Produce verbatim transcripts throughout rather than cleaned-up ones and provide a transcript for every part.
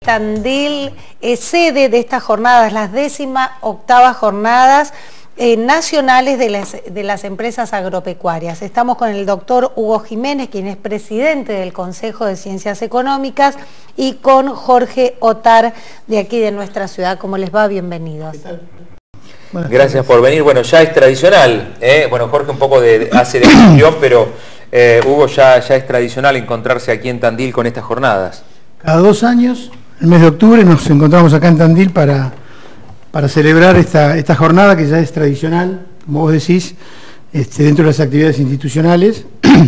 Tandil es sede de estas jornadas, las décima octavas jornadas eh, nacionales de las, de las empresas agropecuarias. Estamos con el doctor Hugo Jiménez, quien es presidente del Consejo de Ciencias Económicas, y con Jorge Otar, de aquí de nuestra ciudad. ¿Cómo les va? Bienvenidos. ¿Qué tal? Gracias por venir. Bueno, ya es tradicional, ¿eh? Bueno, Jorge un poco de, hace de anfitrión, pero eh, Hugo, ya, ya es tradicional encontrarse aquí en Tandil con estas jornadas. Cada dos años, el mes de octubre, nos encontramos acá en Tandil para, para celebrar esta, esta jornada que ya es tradicional, como vos decís, este, dentro de las actividades institucionales.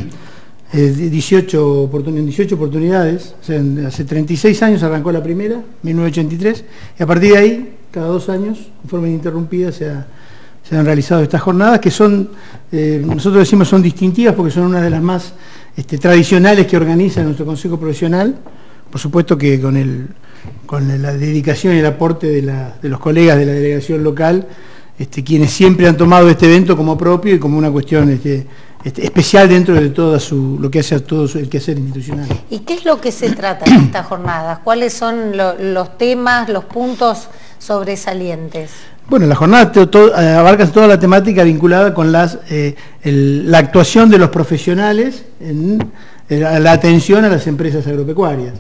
eh, dieciocho, oportun dieciocho oportunidades, o sea, hace treinta y seis años arrancó la primera, mil novecientos ochenta y tres, y a partir de ahí, cada dos años, de forma ininterrumpida, se, ha, se han realizado estas jornadas que son, eh, nosotros decimos son distintivas porque son una de las más este, tradicionales que organiza nuestro Consejo Profesional, por supuesto que con, el, con la dedicación y el aporte de, la, de los colegas de la delegación local, este, quienes siempre han tomado este evento como propio y como una cuestión este, este, especial dentro de todo su, lo que hace a todo su, el quehacer institucional. ¿Y qué es lo que se trata en estas jornadas? ¿Cuáles son lo, los temas, los puntos sobresalientes? Bueno, la jornada to, to, abarca toda la temática vinculada con las, eh, el, la actuación de los profesionales en, en la atención a las empresas agropecuarias.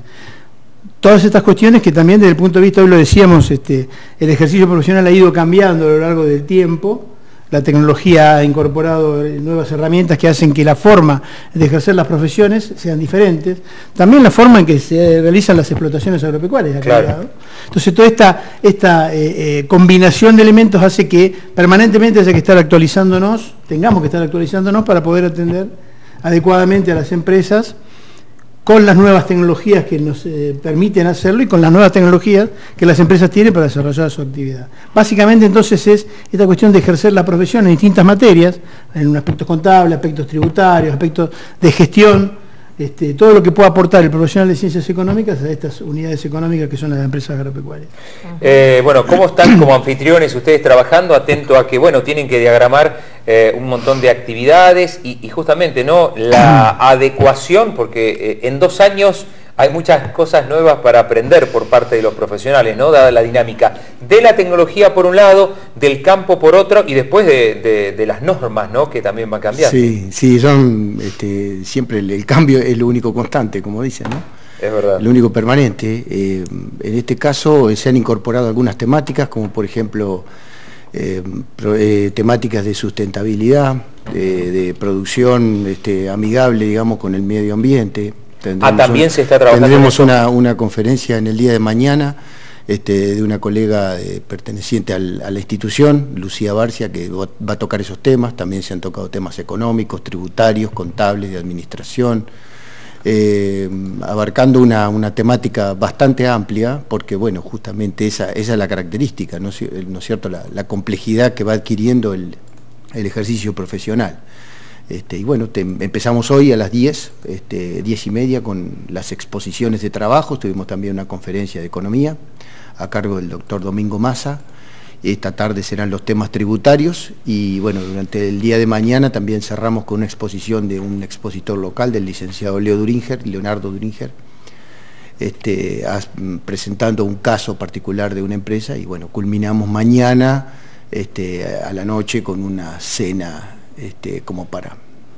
Todas estas cuestiones que también desde el punto de vista, hoy lo decíamos, este, el ejercicio profesional ha ido cambiando a lo largo del tiempo. La tecnología ha incorporado nuevas herramientas que hacen que la forma de ejercer las profesiones sean diferentes. También la forma en que se realizan las explotaciones agropecuarias ha claro. cambiado. Entonces toda esta, esta eh, eh, combinación de elementos hace que permanentemente haya que estar actualizándonos, tengamos que estar actualizándonos para poder atender adecuadamente a las empresas con las nuevas tecnologías que nos eh, permiten hacerlo y con las nuevas tecnologías que las empresas tienen para desarrollar su actividad. Básicamente entonces es esta cuestión de ejercer la profesión en distintas materias, en aspectos contables, aspectos tributarios, aspectos de gestión, este, todo lo que pueda aportar el profesional de ciencias económicas a estas unidades económicas que son las empresas agropecuarias. Eh, bueno, ¿cómo están como anfitriones ustedes trabajando? Atento a que, bueno, tienen que diagramar eh, un montón de actividades y, y justamente, ¿no?, la adecuación, porque eh, en dos años hay muchas cosas nuevas para aprender por parte de los profesionales, ¿no?, dada la dinámica de la tecnología por un lado, del campo por otro y después de, de, de las normas, ¿no?, que también van cambiando. Sí, sí, son este, siempre el, el cambio es lo único constante, como dicen, ¿no? Es verdad. Lo único permanente. Eh, en este caso eh, se han incorporado algunas temáticas, como por ejemplo eh, pro, eh, temáticas de sustentabilidad, de, de producción este, amigable, digamos, con el medio ambiente. Ah, también una, se está trabajando. Tendremos una, una conferencia en el día de mañana este, de una colega eh, perteneciente al, a la institución, Lucía Barcia, que va a tocar esos temas. También se han tocado temas económicos, tributarios, contables, de administración, eh, abarcando una, una temática bastante amplia, porque bueno, justamente esa, esa es la característica, ¿no, ¿no es cierto?, la, la complejidad que va adquiriendo el, el ejercicio profesional. Este, y bueno, te, empezamos hoy a las diez, este, diez y media con las exposiciones de trabajos. Tuvimos también una conferencia de economía a cargo del doctor Domingo Massa. Esta tarde serán los temas tributarios y bueno, durante el día de mañana también cerramos con una exposición de un expositor local, del licenciado Leo Duringer, Leonardo Duringer, este, as, presentando un caso particular de una empresa y bueno, culminamos mañana este, a la noche con una cena Este, como para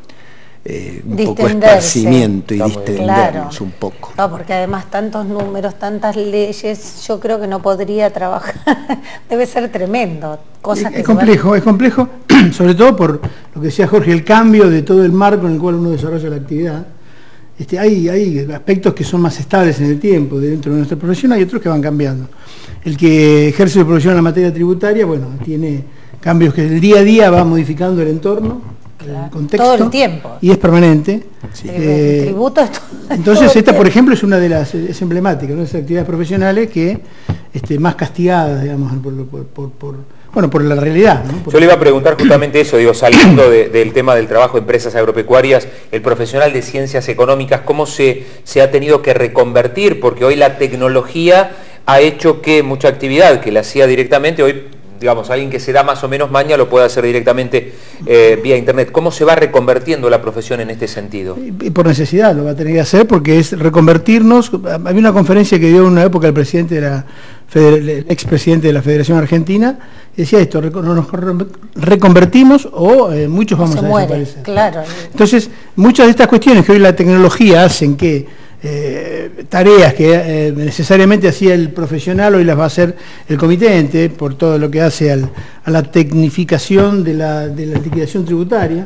eh, un poco esparcimiento y Está distendernos claro. un poco. No, porque además tantos números, tantas leyes, yo creo que no podría trabajar, debe ser tremendo. Cosas es, que es complejo, es complejo, sobre todo por lo que decía Jorge, el cambio de todo el marco en el cual uno desarrolla la actividad. Este, hay, hay aspectos que son más estables en el tiempo dentro de nuestra profesión, hay otros que van cambiando. El que ejerce su profesión en la materia tributaria, bueno, tiene cambios que el día a día va modificando el entorno, claro, el contexto. Todo el tiempo. Y es permanente. Sí. Eh, el tributo es todo, entonces todo esta, por ejemplo, es una de las, es emblemática, ¿no?, de esas actividades profesionales que este, más castigadas, digamos, por, por, por, por, bueno, por la realidad, ¿no? Por... Yo le iba a preguntar justamente eso, digo, saliendo de, del tema del trabajo de empresas agropecuarias, el profesional de ciencias económicas, ¿cómo se, se ha tenido que reconvertir? Porque hoy la tecnología ha hecho que mucha actividad que la hacía directamente, hoy digamos, alguien que se da más o menos maña lo puede hacer directamente eh, vía internet. ¿Cómo se va reconvertiendo la profesión en este sentido? Y por necesidad lo va a tener que hacer, porque es reconvertirnos. Había una conferencia que dio en una época el presidente de la el expresidente de la Federación Argentina, decía esto: nos reconvertimos o eh, muchos vamos se a muere, desaparecer. Claro. Entonces, muchas de estas cuestiones que hoy la tecnología hacen que eh, tareas que eh, necesariamente hacía el profesional, hoy las va a hacer el comitente, por todo lo que hace al, a la tecnificación de la, de la liquidación tributaria.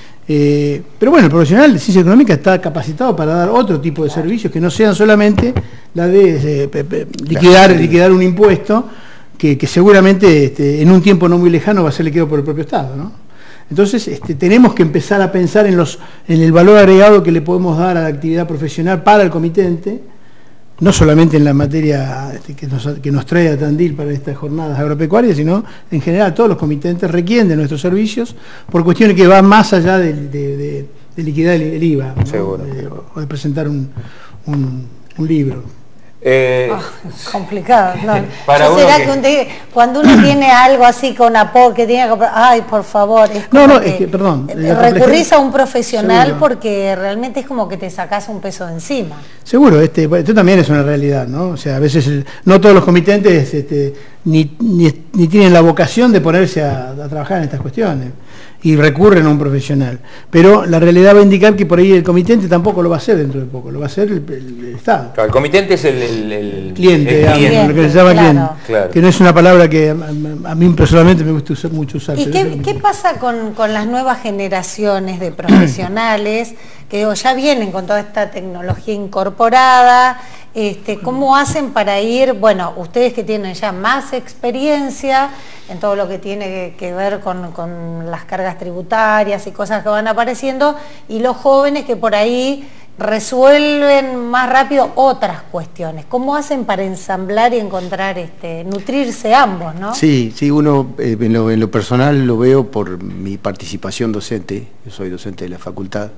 Eh, pero bueno, el profesional de ciencia económica está capacitado para dar otro tipo de servicios que no sean solamente la de eh, liquidar, liquidar un impuesto que, que seguramente este, en un tiempo no muy lejano va a ser liquidado por el propio Estado, ¿no? Entonces este, tenemos que empezar a pensar en, los, en el valor agregado que le podemos dar a la actividad profesional para el comitente, no solamente en la materia este, que, nos, que nos trae a Tandil para estas jornadas agropecuarias, sino en general todos los comitentes requieren de nuestros servicios por cuestiones que van más allá de, de, de, de liquidar el, el I V A, ¿no? Seguro. de, o de presentar un, un, un libro. Eh, oh, complicado, no. Para ¿No será que... que un día, cuando uno tiene algo así con apoyo que tiene que comprar, ay, por favor, es no, no, que es que, perdón, recurrís a un profesional seguro. Porque realmente es como que te sacás un peso de encima. Seguro, este, esto también es una realidad, ¿no? O sea, a veces el, no todos los comitentes este, ni, ni, ni tienen la vocación de ponerse a, a trabajar en estas cuestiones y recurren a un profesional. Pero la realidad va a indicar que por ahí el comitente tampoco lo va a hacer dentro de poco, lo va a hacer el, el, el Estado. Claro, el comitente es el, el, el cliente, el digamos, cliente. lo que se llama claro. cliente, Claro. que no es una palabra que a, a, a mí personalmente me gusta usar, mucho usar. ¿Y qué, qué pasa con, con las nuevas generaciones de profesionales que digo, ya vienen con toda esta tecnología incorporada? Este, ¿Cómo hacen para ir, bueno, ustedes que tienen ya más experiencia en todo lo que tiene que, que ver con, con las cargas tributarias y cosas que van apareciendo, y los jóvenes que por ahí resuelven más rápido otras cuestiones? ¿Cómo hacen para ensamblar y encontrar, este, nutrirse ambos, ¿no? Sí, sí, uno eh, en, lo, en lo personal lo veo por mi participación docente, yo soy docente de la facultad.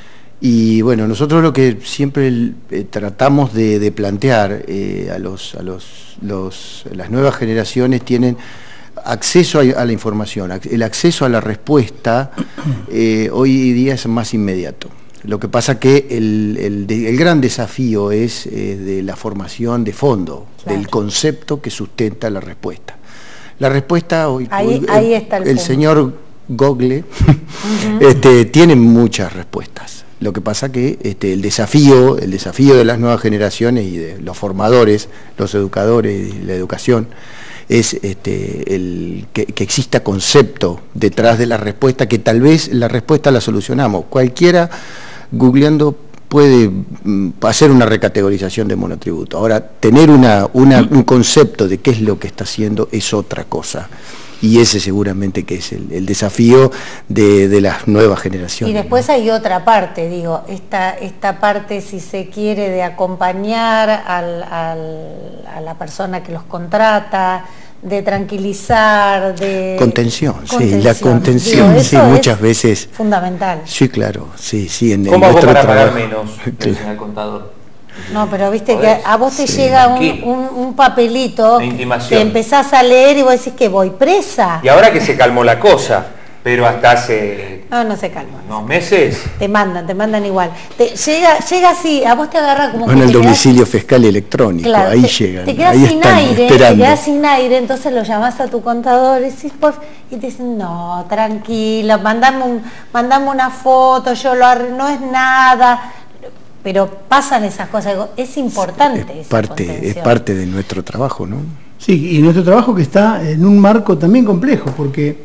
Y bueno, nosotros lo que siempre eh, tratamos de, de plantear eh, a, los, a los, los, las nuevas generaciones tienen acceso a, a la información, el acceso a la respuesta eh, hoy día es más inmediato. Lo que pasa que el, el, el gran desafío es eh, de la formación de fondo, claro, del concepto que sustenta la respuesta. La respuesta hoy, ahí, el, ahí está el, el señor Google uh-huh. este, tiene muchas respuestas. Lo que pasa que este, el desafío, el desafío de las nuevas generaciones y de los formadores, los educadores y la educación, es este, el, que, que exista concepto detrás de la respuesta, que tal vez la respuesta la solucionamos. Cualquiera googleando puede mm, hacer una recategorización de monotributo. Ahora, tener una, una, un concepto de qué es lo que está haciendo es otra cosa. Y ese seguramente que es el, el desafío de, de las nuevas generaciones. Y después, ¿no?, hay otra parte, digo, esta, esta parte, si se quiere, de acompañar al, al, a la persona que los contrata, de tranquilizar, de... Contención, contención. sí, la contención, digo, sí, muchas veces... fundamental. Sí, claro, sí, sí. En, ¿Cómo en hago para trabajo, pagar menos, señor contador? No, pero viste que a vos te sí, llega un, un, un papelito, te empezás a leer y vos decís que voy presa. Y ahora que se calmó la cosa, pero hasta hace... No, no se calma. ¿Unos meses? Te mandan, te mandan igual. Te, llega, llega así, a vos te agarra como... Con que el te domicilio quedás, fiscal electrónico, claro, ahí te, llegan, te quedás ahí sin están aire, esperando. te quedás sin aire, entonces lo llamás a tu contador y, decís, por, y te dicen, no, tranquilo, mandame, un, mandame una foto, yo lo arreglo, no es nada... Pero pasan esas cosas, es importante. Es parte, es parte de nuestro trabajo, ¿no? Sí, y nuestro trabajo que está en un marco también complejo, porque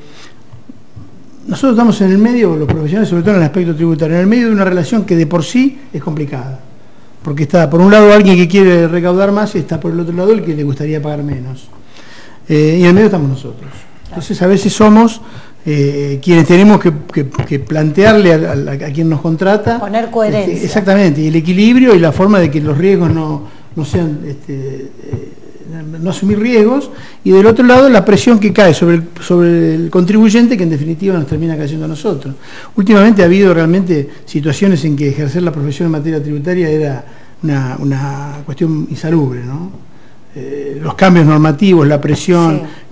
nosotros estamos en el medio, los profesionales, sobre todo en el aspecto tributario, en el medio de una relación que de por sí es complicada. Porque está por un lado alguien que quiere recaudar más y está por el otro lado el que le gustaría pagar menos. Eh, y en el medio estamos nosotros. Entonces a veces somos... Eh, quienes tenemos que, que, que plantearle a, a, a quien nos contrata... Poner coherencia. Este, exactamente, y el equilibrio y la forma de que los riesgos no, no sean... Este, eh, no asumir riesgos, y del otro lado la presión que cae sobre el, sobre el contribuyente, que en definitiva nos termina cayendo a nosotros. Últimamente ha habido realmente situaciones en que ejercer la profesión en materia tributaria era una, una cuestión insalubre, ¿no? Eh, los cambios normativos, la presión, sí.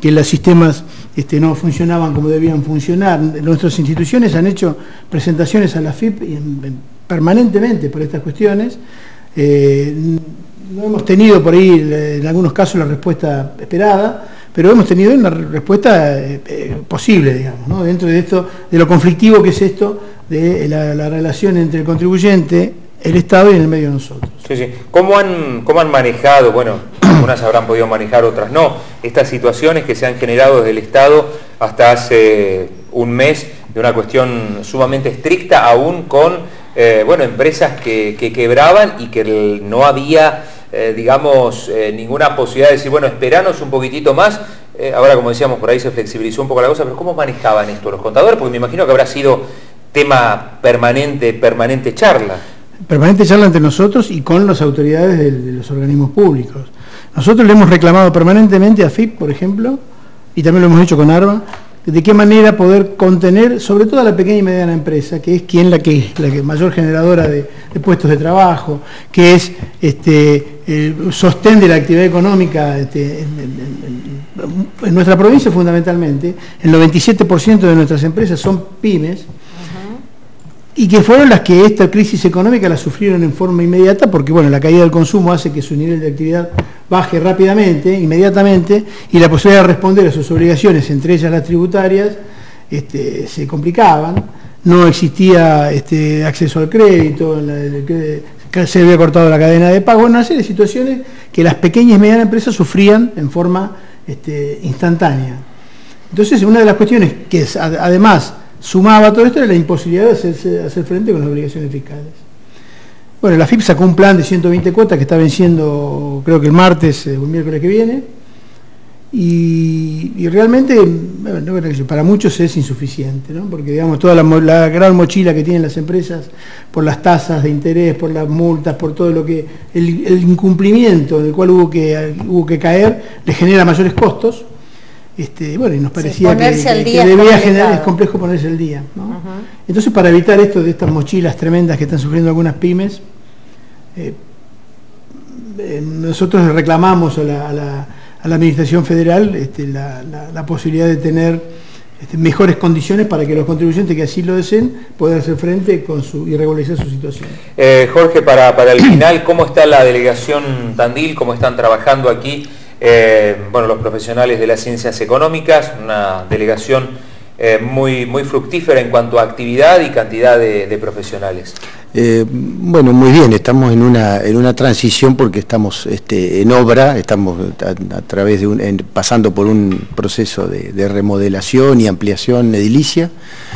que los sistemas este, no funcionaban como debían funcionar. Nuestras instituciones han hecho presentaciones a la F I P permanentemente por estas cuestiones. Eh, no hemos tenido por ahí en algunos casos la respuesta esperada, pero hemos tenido una respuesta eh, eh, posible, digamos, ¿no? Dentro de esto, de lo conflictivo que es esto de la, la relación entre el contribuyente, el Estado y en el medio de nosotros. Sí, sí. ¿Cómo han, cómo han manejado, bueno, algunas habrán podido manejar, otras no, estas situaciones que se han generado desde el Estado hasta hace un mes de una cuestión sumamente estricta, aún con, eh, bueno, empresas que, que quebraban y que no había, eh, digamos, eh, ninguna posibilidad de decir, bueno, esperanos un poquitito más? Eh, ahora, como decíamos, por ahí se flexibilizó un poco la cosa, pero ¿cómo manejaban esto los contadores? Porque me imagino que habrá sido tema permanente, permanente charla. Permanente charla entre nosotros y con las autoridades de, de los organismos públicos. Nosotros le hemos reclamado permanentemente a F I P, por ejemplo, y también lo hemos hecho con ARBA, de qué manera poder contener, sobre todo a la pequeña y mediana empresa, que es quien la que la que mayor generadora de, de puestos de trabajo, que es este, el sostén de la actividad económica este, en, en, en, en nuestra provincia fundamentalmente. El noventa y siete por ciento de nuestras empresas son pymes, y que fueron las que esta crisis económica la sufrieron en forma inmediata, porque bueno, la caída del consumo hace que su nivel de actividad baje rápidamente, inmediatamente, y la posibilidad de responder a sus obligaciones, entre ellas las tributarias, este, se complicaban. No existía este, acceso al crédito, la, la, se había cortado la cadena de pago, una serie de situaciones que las pequeñas y medianas empresas sufrían en forma este, instantánea. Entonces, una de las cuestiones que es, además sumaba a todo esto era la imposibilidad de hacerse, hacer frente con las obligaciones fiscales. Bueno, la F I P sacó un plan de ciento veinte cuotas que está venciendo, creo que el martes o el miércoles que viene, y, y realmente, bueno, para muchos es insuficiente, ¿no? Porque digamos, toda la, la gran mochila que tienen las empresas por las tasas de interés, por las multas, por todo lo que, el, el incumplimiento del cual hubo que, hubo que caer, le genera mayores costos. Este, bueno, y nos parecía sí, que, que, que debía generar, es complejo ponerse al día, ¿no? Uh-huh. Entonces, para evitar esto de estas mochilas tremendas que están sufriendo algunas pymes, eh, eh, nosotros reclamamos a la, a la, a la Administración Federal este, la, la, la posibilidad de tener este, mejores condiciones para que los contribuyentes que así lo deseen puedan hacer frente con su, y regularizar su situación. Eh, Jorge, para, para el final, ¿cómo está la delegación Tandil? ¿Cómo están trabajando aquí? Eh, bueno, los profesionales de las ciencias económicas, una delegación eh, muy, muy fructífera en cuanto a actividad y cantidad de, de profesionales. Eh, bueno, muy bien, estamos en una, en una transición porque estamos este, en obra, estamos a, a través de un, en, pasando por un proceso de, de remodelación y ampliación edilicia.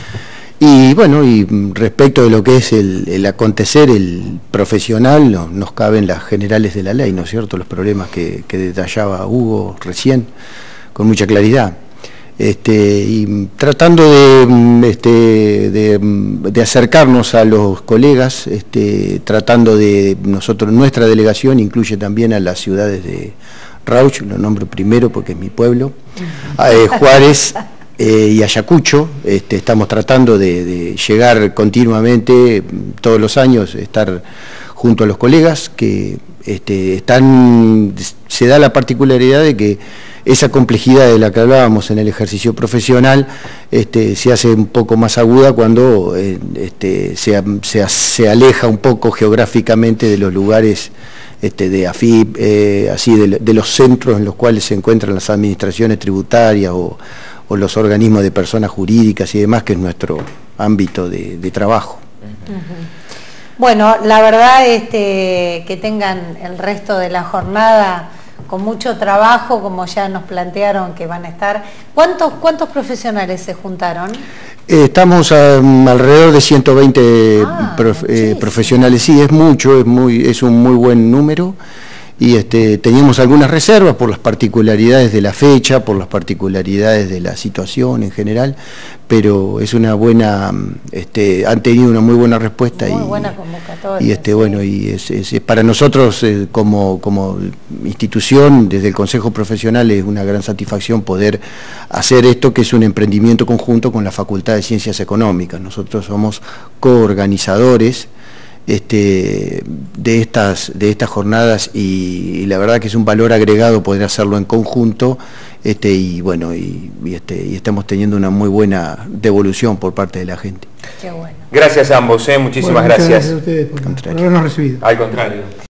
Y bueno, y respecto de lo que es el, el acontecer, el profesional, no, nos caben las generales de la ley, ¿no es cierto?, los problemas que, que detallaba Hugo recién, con mucha claridad. Este, y tratando de, este, de, de acercarnos a los colegas, este, tratando de, nosotros, nuestra delegación incluye también a las ciudades de Rauch, lo nombro primero porque es mi pueblo, eh, Juárez, Eh, y Ayacucho. Este, estamos tratando de, de llegar continuamente, todos los años, estar junto a los colegas que este, están, se da la particularidad de que esa complejidad de la que hablábamos en el ejercicio profesional este, se hace un poco más aguda cuando eh, este, se, se, se aleja un poco geográficamente de los lugares este, de A F I P, eh, así de, de los centros en los cuales se encuentran las administraciones tributarias o o los organismos de personas jurídicas y demás, que es nuestro ámbito de, de trabajo. Uh-huh. Bueno, la verdad este, que tengan el resto de la jornada con mucho trabajo, como ya nos plantearon que van a estar. ¿Cuántos, cuántos profesionales se juntaron? Eh, estamos a, alrededor de ciento veinte ah, prof, eh, profesionales, sí, es mucho, es, muy, es un muy buen número. Y este, teníamos algunas reservas por las particularidades de la fecha, por las particularidades de la situación en general, pero es una buena, este, han tenido una muy buena respuesta. Muy y, buena convocatoria. Y este, sí. bueno, y es, es, es para nosotros eh, como, como institución, desde el Consejo Profesional, es una gran satisfacción poder hacer esto, que es un emprendimiento conjunto con la Facultad de Ciencias Económicas. Nosotros somos coorganizadores este, de, estas, de estas jornadas y, y la verdad que es un valor agregado poder hacerlo en conjunto, este, y bueno, y, y, este, y estamos teniendo una muy buena devolución por parte de la gente. Qué bueno. Gracias a ambos, ¿eh? Muchísimas Bueno, muchas gracias. gracias a ustedes por, por habernos recibido. Al contrario.